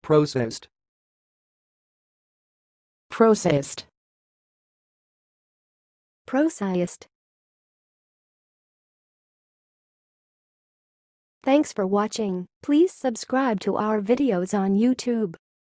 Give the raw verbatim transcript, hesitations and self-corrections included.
prosaist, prosaist, prosaist. Thanks for watching. Please subscribe to our videos on YouTube.